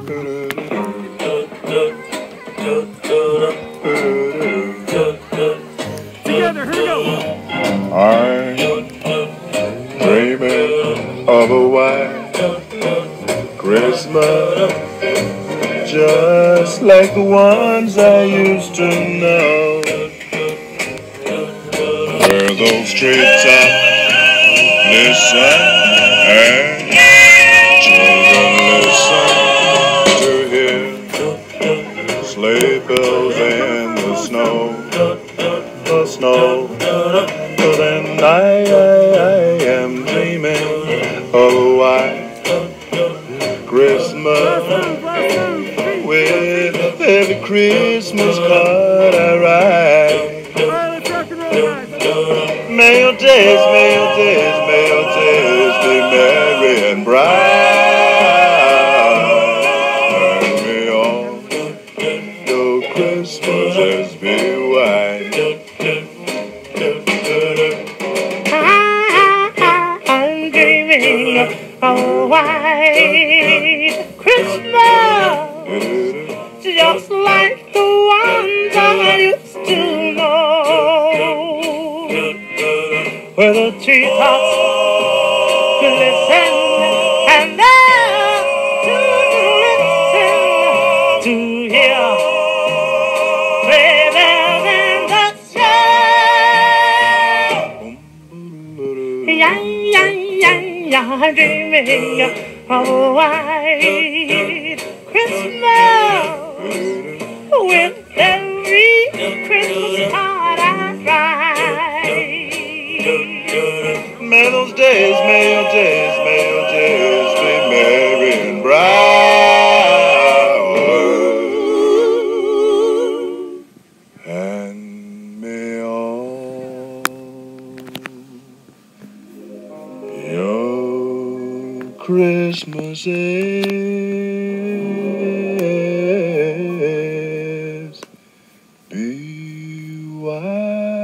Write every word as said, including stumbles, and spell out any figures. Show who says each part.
Speaker 1: Together, here we go.
Speaker 2: I'm dreaming of a white Christmas, just like the ones I used to know, where those treetops listen and children listen to hear sleigh bells in the snow, the snow. But then I, I, I am dreaming of a white Christmas, with every Christmas card I write. May your days, may your days, may your days be merry and bright, and may all your Christmases be white.
Speaker 3: I'm dreaming of a white Christmas, just like the ones I used to know, where the treetops glisten and the children listen to hear sleigh bells in the snow. Yeah, yeah, yeah, yeah, I'm dreaming of a white Christmas, with every Christmas card I write.
Speaker 2: May those days, may your days, may your days be merry and bright, and may all your Christmases be white.